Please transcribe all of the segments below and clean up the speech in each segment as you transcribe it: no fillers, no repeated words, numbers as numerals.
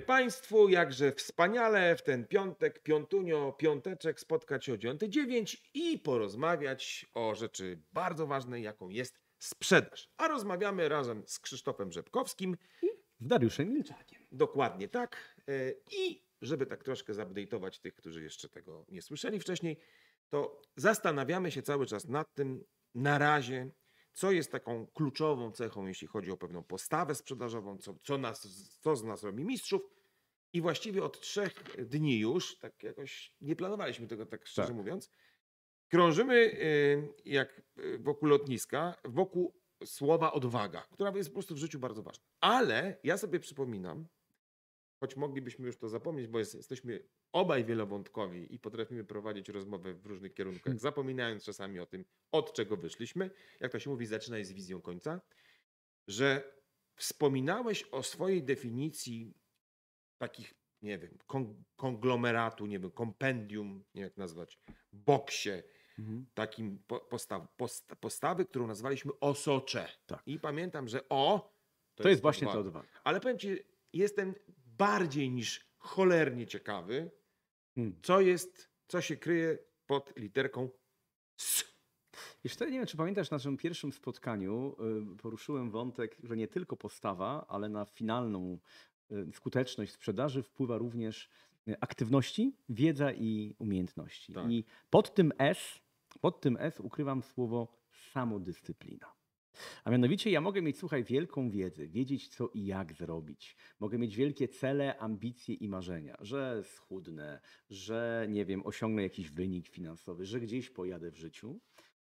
Państwu, jakże wspaniale w ten piątek, piątunio, piąteczek spotkać się o 9:09 i porozmawiać o rzeczy bardzo ważnej, jaką jest sprzedaż. A rozmawiamy razem z Krzysztofem Rzepkowskim. Z Dariuszem Milczakiem. Dokładnie tak. I żeby tak troszkę zupdate'ować tych, którzy jeszcze tego nie słyszeli wcześniej, to zastanawiamy się cały czas nad tym na razie, co jest taką kluczową cechą, jeśli chodzi o pewną postawę sprzedażową, co z nas robi mistrzów. I właściwie od 3 dni już, tak jakoś nie planowaliśmy tego, tak szczerze mówiąc, krążymy jak wokół lotniska, wokół słowa odwaga, która jest po prostu w życiu bardzo ważna. Ale ja sobie przypominam, choć moglibyśmy już to zapomnieć, bo jesteśmy obaj wielowątkowi i potrafimy prowadzić rozmowę w różnych kierunkach, zapominając czasami o tym, od czego wyszliśmy. Jak to się mówi, zaczynaj z wizją końca. Że wspominałeś o swojej definicji takich, nie wiem, konglomeratu, nie wiem, kompendium, nie wiem jak nazwać, boksie, takim postawy, którą nazwaliśmy osocze. Tak. I pamiętam, że to jest właśnie ta odwaga. Ale powiem ci, jestem bardziej niż cholernie ciekawy, co się kryje pod literką S. Jeszcze nie wiem, czy pamiętasz, na naszym pierwszym spotkaniu poruszyłem wątek, że nie tylko postawa, ale na finalną skuteczność sprzedaży wpływa również aktywności, wiedza i umiejętności. Tak. I pod tym S ukrywam słowo samodyscyplina. A mianowicie ja mogę mieć, słuchaj, wielką wiedzę, wiedzieć co i jak zrobić. Mogę mieć wielkie cele, ambicje i marzenia, że schudnę, że nie wiem, osiągnę jakiś wynik finansowy, że gdzieś pojadę w życiu.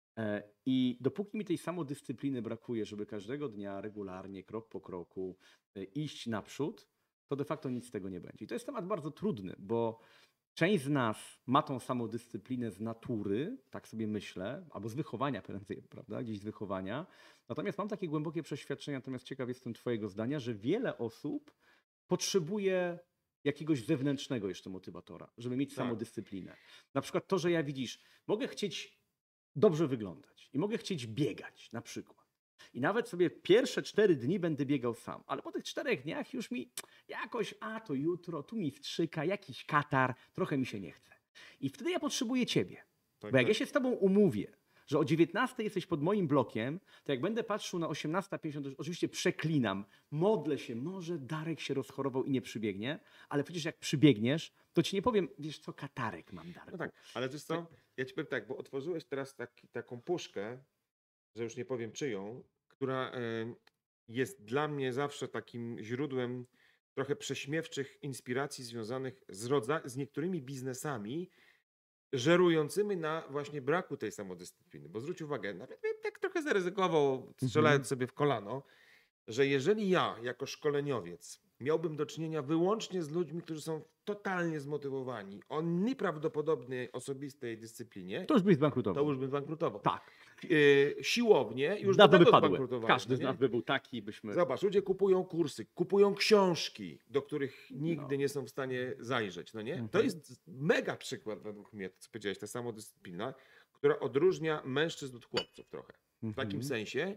I dopóki mi tej samodyscypliny brakuje, żeby każdego dnia regularnie, krok po kroku iść naprzód, to de facto nic z tego nie będzie. I to jest temat bardzo trudny, bo część z nas ma tą samodyscyplinę z natury, tak sobie myślę, albo z wychowania prędzej, prawda, gdzieś z wychowania. Natomiast mam takie głębokie przeświadczenie, natomiast ciekaw jestem twojego zdania, że wiele osób potrzebuje jakiegoś zewnętrznego jeszcze motywatora, żeby mieć samodyscyplinę. Na przykład to, że ja widzisz, mogę chcieć dobrze wyglądać i mogę chcieć biegać na przykład. I nawet sobie pierwsze 4 dni będę biegał sam, ale po tych 4 dniach już mi jakoś, to jutro, tu mi wstrzyka, jakiś katar, trochę mi się nie chce. I wtedy ja potrzebuję ciebie. Bo jak ja się z tobą umówię, że o 19 jesteś pod moim blokiem, to jak będę patrzył na 18:50, to oczywiście przeklinam, modlę się, może Darek się rozchorował i nie przybiegnie, ale przecież jak przybiegniesz, to ci nie powiem, wiesz co, katarek mam, Darku. No tak, ale wiesz co, ja ci powiem tak, bo otworzyłeś teraz taką puszkę, że już nie powiem czyją, która jest dla mnie zawsze takim źródłem trochę prześmiewczych inspiracji związanych z niektórymi biznesami, żerującymi na właśnie braku tej samodyscypliny. Bo zwróć uwagę, nawet tak trochę zaryzykował, strzelając sobie w kolano, że jeżeli ja jako szkoleniowiec miałbym do czynienia wyłącznie z ludźmi, którzy są totalnie zmotywowani o nieprawdopodobnej osobistej dyscyplinie, to już byś zbankrutował. to już bym zbankrutował. Tak. Siłownie już dawno by by padły. zbankrutowały. Każdy z nas by był taki, byśmy... Zobacz, ludzie kupują kursy, kupują książki, do których nigdy nie są w stanie zajrzeć, no nie? To jest mega przykład według mnie, co powiedziałeś, ta samodyscyplina, która odróżnia mężczyzn od chłopców trochę. W takim sensie.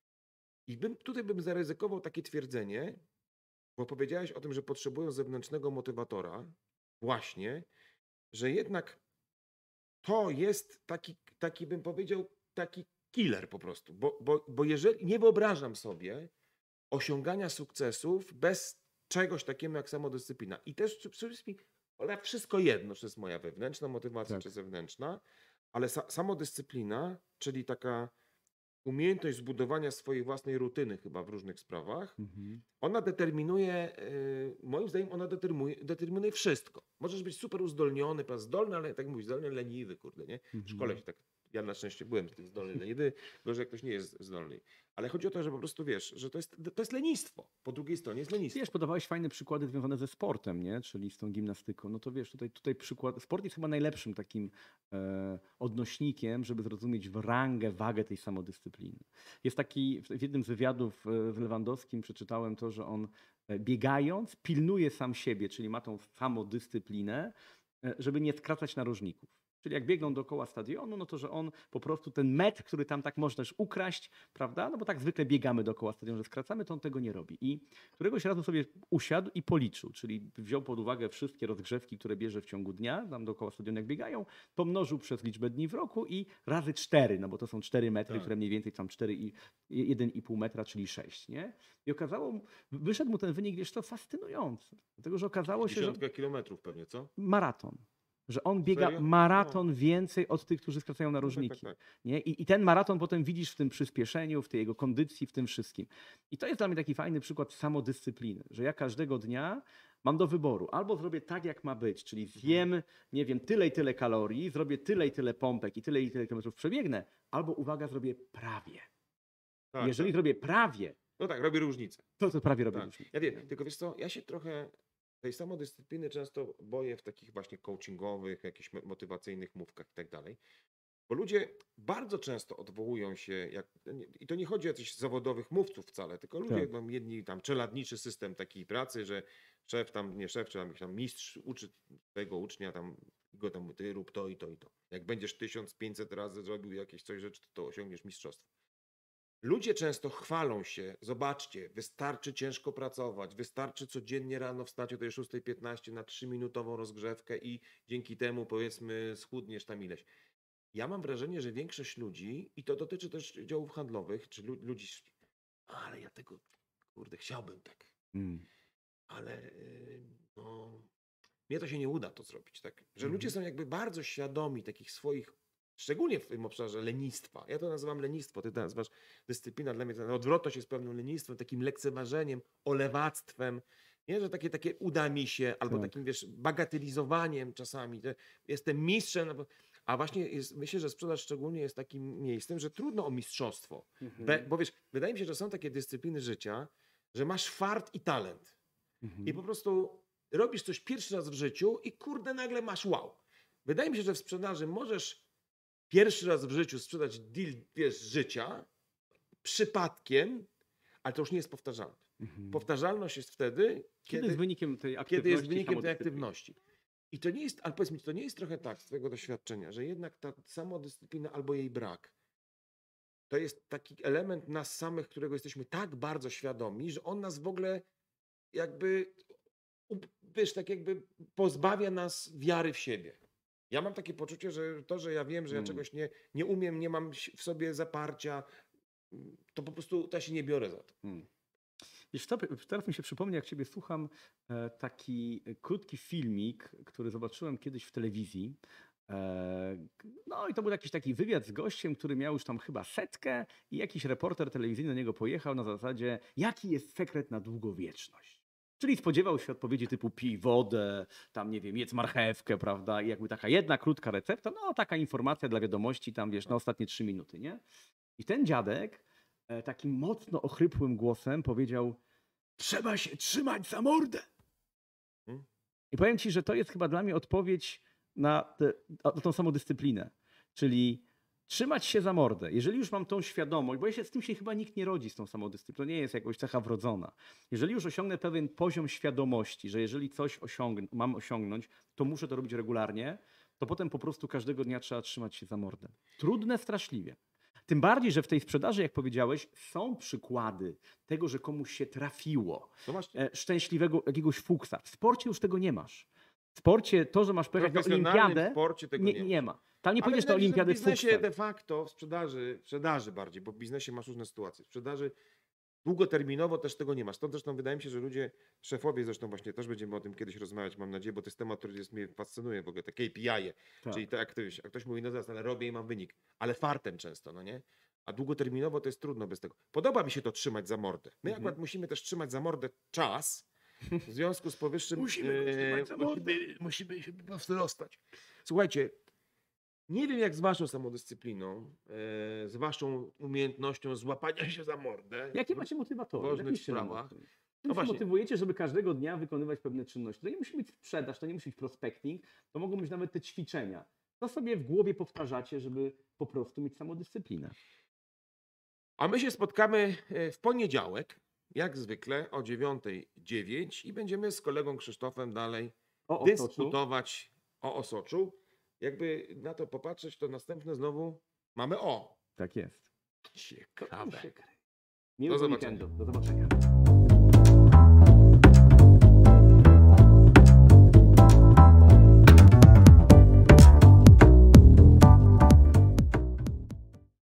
I tutaj bym zaryzykował takie twierdzenie, bo powiedziałeś o tym, że potrzebują zewnętrznego motywatora, właśnie, że jednak to jest taki bym powiedział, taki killer po prostu. Bo jeżeli nie wyobrażam sobie osiągania sukcesów bez czegoś takiego jak samodyscyplina. I też przede wszystkim wszystko jedno, czy jest moja wewnętrzna motywacja, czy zewnętrzna, ale samodyscyplina, czyli taka umiejętność zbudowania swojej własnej rutyny chyba w różnych sprawach, ona determinuje, moim zdaniem ona determinuje wszystko. Możesz być super uzdolniony, zdolny, ale tak mówisz, zdolny, leniwy, kurde, nie? W szkole się tak, ja na szczęście byłem zdolny, leniwy, gorzej jak ktoś nie jest zdolny. Ale chodzi o to, że po prostu wiesz, że to jest lenistwo. Po drugiej stronie jest lenistwo. Wiesz, podawałeś fajne przykłady związane ze sportem, nie? Czyli z tą gimnastyką. No to wiesz, tutaj przykład. Sport jest chyba najlepszym takim odnośnikiem, żeby zrozumieć rangę, wagę tej samodyscypliny. Jest taki, w jednym z wywiadów z Lewandowskim przeczytałem to, że on biegając pilnuje sam siebie, czyli ma tą samodyscyplinę, żeby nie skracać narożników. Czyli jak biegną dookoła stadionu, no to że on po prostu ten metr, który tam tak można też ukraść, prawda? No bo tak zwykle biegamy dookoła stadionu, że skracamy, to on tego nie robi. I któregoś razu sobie usiadł i policzył, czyli wziął pod uwagę wszystkie rozgrzewki, które bierze w ciągu dnia, tam dookoła stadionu jak biegają, pomnożył przez liczbę dni w roku i razy 4, no bo to są 4 metry, Tak. które mniej więcej tam 1,5 metra, czyli 6, nie? I wyszedł mu ten wynik, wiesz co, fascynujący. Dlatego, że okazało się, że Dziesiątkę kilometrów pewnie, co? maraton. Że on biega Serio? maraton więcej od tych, którzy skracają narożniki. Tak. Nie? I ten maraton potem widzisz w tym przyspieszeniu, w tej jego kondycji, w tym wszystkim. I to jest dla mnie taki fajny przykład samodyscypliny, że ja każdego dnia mam do wyboru. Albo zrobię tak, jak ma być, czyli zjem, nie wiem, tyle i tyle kalorii, zrobię tyle i tyle pompek i tyle kilometrów przebiegnę, albo uwaga, zrobię prawie. Tak, Jeżeli tak. zrobię prawie, No tak, robi różnicę. to prawie robię Tak. różnicę. Ja wiem, tylko wiesz co, ja się trochę tej samodyscypliny często boję w takich właśnie coachingowych, jakichś motywacyjnych mówkach i tak dalej. Bo ludzie bardzo często odwołują się, i to nie chodzi o jakichś zawodowych mówców wcale, tylko ludzie Tak. mam jedni tam czeladniczy system takiej pracy, że szef tam, nie szef, czy tam jakiś tam mistrz uczy swojego ucznia tam, go tam ty rób to i to i to. Jak będziesz 1500 razy zrobił jakieś coś rzeczy, to osiągniesz mistrzostwo. Ludzie często chwalą się, zobaczcie, wystarczy ciężko pracować, wystarczy codziennie rano wstać o tej 6:15 na 3-minutową rozgrzewkę i dzięki temu powiedzmy schudniesz tam ileś. Ja mam wrażenie, że większość ludzi, i to dotyczy też działów handlowych, czy ludzi, ale ja tego, kurde, chciałbym tak, ale no, mnie to się nie uda to zrobić, tak? Że ludzie są jakby bardzo świadomi takich swoich, szczególnie w tym obszarze lenistwa. Ja to nazywam lenistwo, ty to nazywasz dyscyplina. Dla mnie ta odwrotność jest pewnym lenistwem, takim lekceważeniem, olewactwem. Nie, że takie uda mi się, albo Tak. takim, wiesz, bagatelizowaniem czasami. Że jestem mistrzem, a właśnie myślę, że sprzedaż szczególnie jest takim miejscem, że trudno o mistrzostwo. Bo wiesz, wydaje mi się, że są takie dyscypliny życia, że masz fart i talent. I po prostu robisz coś pierwszy raz w życiu i kurde, nagle masz wow. Wydaje mi się, że w sprzedaży możesz pierwszy raz w życiu sprzedać deal, wiesz, życia przypadkiem, ale to już nie jest powtarzalne. Powtarzalność jest wtedy, Kiedy jest wynikiem tej aktywności, kiedy jest wynikiem tej samodyscypliny. aktywności. I to nie jest, ale powiedz mi, czy to nie jest trochę tak z twojego doświadczenia, że jednak ta samodyscyplina albo jej brak, to jest taki element nas samych, którego jesteśmy tak bardzo świadomi, że on nas w ogóle jakby, wiesz, tak jakby pozbawia nas wiary w siebie. Ja mam takie poczucie, że to, że ja wiem, że ja czegoś nie umiem, nie mam w sobie zaparcia, to po prostu to ja się nie biorę za to. Wiesz co, teraz mi się przypomni, jak ciebie słucham, taki krótki filmik, który zobaczyłem kiedyś w telewizji. No i to był jakiś taki wywiad z gościem, który miał już tam chyba 100 i jakiś reporter telewizyjny do niego pojechał na zasadzie, jaki jest sekret na długowieczność. Czyli spodziewał się odpowiedzi typu pij wodę, tam nie wiem, jedz marchewkę, prawda? I jakby taka jedna krótka recepta, no taka informacja dla wiadomości tam, wiesz, na ostatnie 3 minuty, nie? I ten dziadek takim mocno ochrypłym głosem powiedział, trzeba się trzymać za mordę. I powiem ci, że to jest chyba dla mnie odpowiedź na tą samodyscyplinę. Czyli trzymać się za mordę. Jeżeli już mam tą świadomość, bo z tym się chyba nikt nie rodzi, z tą samodyscypliną, to nie jest jakoś cecha wrodzona. Jeżeli już osiągnę pewien poziom świadomości, że jeżeli coś mam osiągnąć, to muszę to robić regularnie, to potem po prostu każdego dnia trzeba trzymać się za mordę. Trudne straszliwie. Tym bardziej, że w tej sprzedaży, jak powiedziałeś, są przykłady tego, że komuś się trafiło. Szczęśliwego jakiegoś fuksa. W sporcie już tego nie masz. W sporcie to, że masz pojechać na olimpiadę, w sporcie tego nie ma. Tam nie pójdziesz na olimpiadę z fuksem. W biznesie fuksem. de facto, w sprzedaży bardziej, bo w biznesie masz różne sytuacje. W sprzedaży długoterminowo też tego nie masz. To zresztą wydaje mi się, że ludzie, szefowie zresztą właśnie też będziemy o tym kiedyś rozmawiać, mam nadzieję, bo to jest temat, który mnie fascynuje w ogóle, te KPI-e. Tak. Czyli to jak ktoś mówi, no zaraz, ale robię i mam wynik. Ale fartem często, no nie? A długoterminowo to jest trudno bez tego. Podoba mi się to trzymać za mordę. My akurat musimy też trzymać za mordę czas. W związku z powyższym musimy się po prostu rozstać. Słuchajcie, nie wiem jak z waszą samodyscypliną, z waszą umiejętnością złapania się za mordę. Jakie macie motywatory? W ważnych Jakie się sprawach. Czym się motywujecie, żeby każdego dnia wykonywać pewne czynności? To nie musi być sprzedaż, to nie musi być prospecting, to mogą być nawet te ćwiczenia. To sobie w głowie powtarzacie, żeby po prostu mieć samodyscyplinę. A my się spotkamy w poniedziałek, jak zwykle o 9:09 i będziemy z kolegą Krzysztofem dalej dyskutować o Osoczu. jakby na to popatrzeć, to następne znowu mamy Tak jest. ciekawe. Miłego zobaczenia. weekendu. Do zobaczenia.